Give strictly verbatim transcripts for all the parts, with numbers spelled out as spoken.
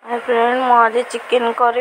Hi friend मु आज chicken करी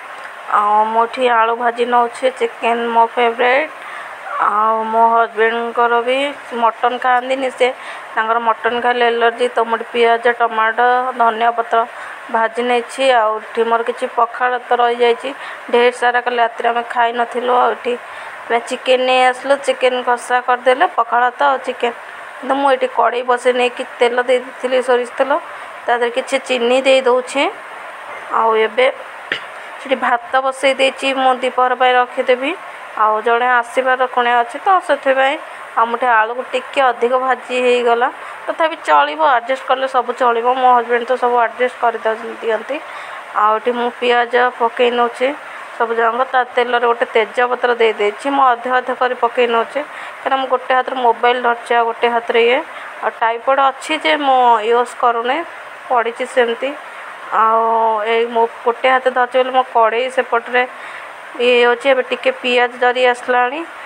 मोठी आलू भाजी नौचे चिकेन मो फेवरेट आ मो हजबैंड भी मटन खाती से मटन खाइले एलर्जी तो मुझे पियाज टमाटो धनिया पत्र भाजी नहीं आठ मोर किसी पखाड़ तो रही जाइए ढेर सारा कल रात आम खाई नी चिकेन नहीं आसलु चिकेन कषा करदे पखाड़ तो चिकेन तो मुझे कड़े बसे नहीं कि तेल दे दी सोरिष तेल तादर किसी चीनी दे दूचे आबे भात बसई देची मु दीपहर पर रखीदेवी आउ जड़े आसबार कुणे अच्छे तो से मुठे आलू को टिके अधिक भाजी हो गला तथापि चलो आडजस्ट कले सब चलो मो हजबैंड तो सब आडजस्ट कर दिखती आउटी मु पियाज पकई नौचे सब जंग तेल गोटे तेजपत्र दे देछि मो अधे अधे कर पकई नौचे कहीं मुझे गोटे हाथ मोबाइल धरचे गोटे हाथ रे ये टाइपॉड अच्छी जे मो यूज करूने पड़ी सेमती आउ मो गोटे हाथ धरचे बोले मो कड़े सेपटे ये होचे टिके पियाज जरी आसला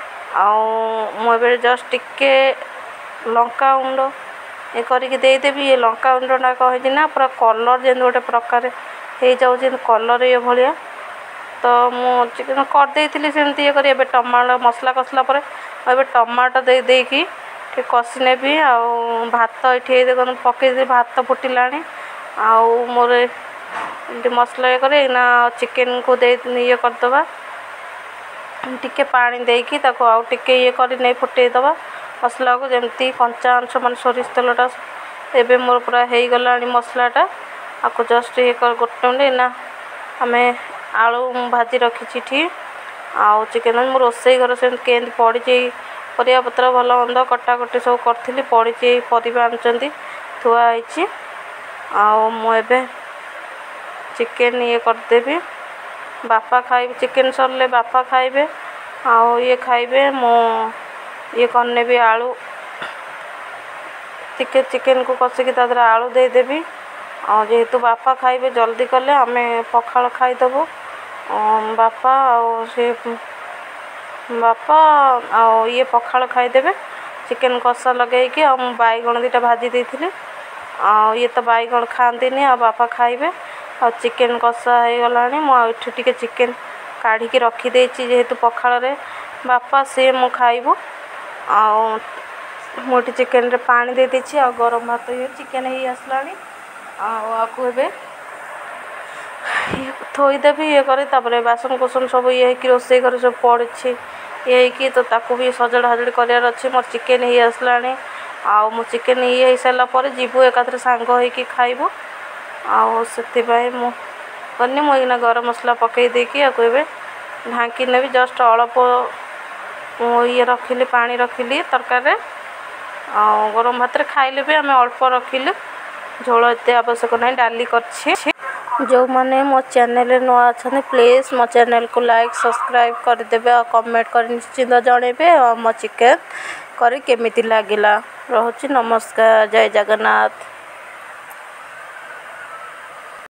मुझे जस्ट टिके लंका गुंड ये करके देदेवी ये लंका गुंडा कही ना पूरा कलर जमी गोटे प्रकार हो जाऊँ कलर ये भाया तो मुझे चिकेन करदे सेमती ये कर टमाटो मसला कसला पर ए टमाटो दे देकी कषि नेबी आ भात ये देखो पकई भात फुटिला आउ मोर मसला ये करे ना चिकेन को दे ये करदबा टिके पानी देकी ताको आउ टिके ये कर नहीं फुटेदबा मसला को जमती कंचा अंश मान सोरिष तेलटा एबे मोर पूरा हो गला मसलाटा आपको जस्ट ये कर गोटे ना आम आलू भाजी रखी ठीक आउ चिकेन मो रोसे घर से के पड़ी परिया पत्र भल मंद कटाकटी सब करी पड़ी परिवा आनी थुआई आउ मुझे चिकेन ये करदेवी बापा खाइबे चिकेन सरले बापा खाइबे आउ ये खाइबे मो ये करने भी आलू टिके चिकेन को कषिकी तादर आलू देदेवी आ जेहेतु बापा खाइबे जल्दी कले आम पखाड़ खाईदेबू बापा आ से बापा आ ये पखाड़ खाईदेबे चिकेन कषा लगे आ बैगण दीटा भाजी देती आ ये तो बैगण खाती आ बापा खाइबे आ चिकेन कषा हो गला मुझे टिके चिकेन काढ़ी रखीदे जेहेतु पखाड़ रे बापा सी मु खाइबू आ मुझे चिकेन रे पानी दे देछि आ गरम भात ये चिकेन ही आसला आपको ए थोईदेवी ये करे तापर बासन कुसन सब ये रोसे घर सब पड़ी ये कि तो ताकू भी सजड़ हजड़ करार अच्छे मोर चिकेन ही आसला आउ मो चिकेन ये हो सारापर जीवु एकाथरे सांग होइकी खाइबू आउ से मुझे मुझे गरम मसला पकई देकी आपको ए ढाँकी ने भी जस्ट अल्प ये रखिली पानी रखिली तरकारी आ गरम भात खाइले भी आम अल्प रखिलु झोल एत आवश्यक ना डाली कर जो मैंने मो चैनल नुआ अच्छा प्लीज मो चैनल को लाइक सब्सक्राइब करदे और कमेंट कर निश्चिंत जनइबे और मो चिकेन करी केमिति लागिला। रहुछि नमस्कार, जय जगन्नाथ।